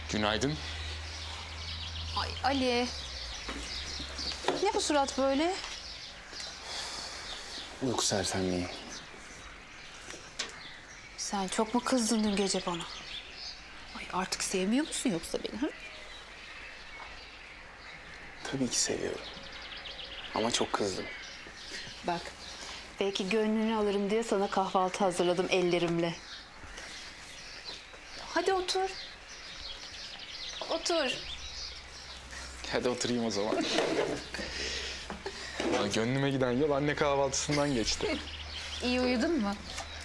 Günaydın. Ay Ali. Ne bu surat böyle? Uyku sersemliği. Sen çok mu kızdın dün gece bana? Ay artık sevmiyor musun yoksa beni? Ha? Tabii ki seviyorum. Ama çok kızdım. Bak belki gönlünü alırım diye sana kahvaltı hazırladım ellerimle. Hadi otur. Otur. Hadi oturayım o zaman. Ya, gönlüme giden yol anne kahvaltısından geçti. İyi uyudun mu?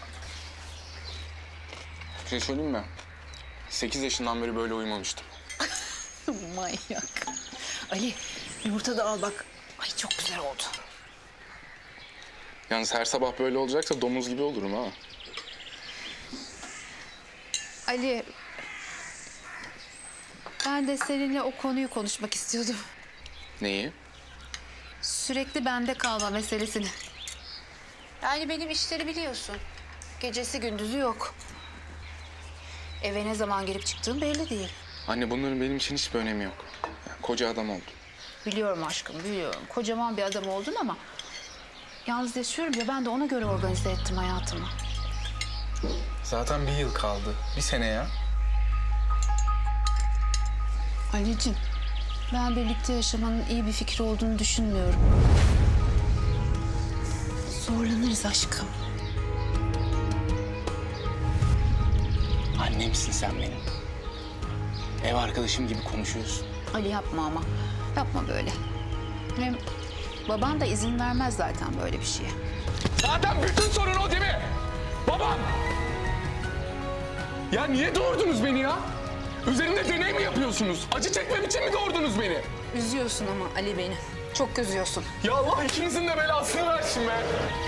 Bir şey söyleyeyim mi? 8 yaşından beri böyle uyumamıştım. Manyak. Ali yumurta da al bak. Ay çok güzel oldu. Yalnız her sabah böyle olacaksa domuz gibi olurum ha. Ali, ben de seninle o konuyu konuşmak istiyordum. Neyi? Sürekli bende kalma meselesini. Yani benim işleri biliyorsun. Gecesi gündüzü yok. Eve ne zaman girip çıktığım belli değil. Anne bunların benim için hiçbir önemi yok. Yani koca adam oldum. Biliyorum aşkım, biliyorum. Kocaman bir adam oldun ama... yalnız yaşıyorum ya, ben de ona göre organize ettim hayatımı. Zaten bir yıl kaldı. Bir sene ya. Ali'cim, ben birlikte yaşamanın iyi bir fikir olduğunu düşünmüyorum. Zorlanırız aşkım. Annemsin sen benim. Ev arkadaşım gibi konuşuyorsun. Ali yapma ama. Yapma böyle. Hem baban da izin vermez zaten böyle bir şeye. Zaten bütün sorun o değil mi? Babam! Ya niye doğurdunuz beni ya? Üzerinde deney mi yapıyorsunuz? Acı çekmem için mi doğurdunuz beni? Üzüyorsun ama Ali beni. Çok üzüyorsun. Ya Allah ikinizin de belasını versin be.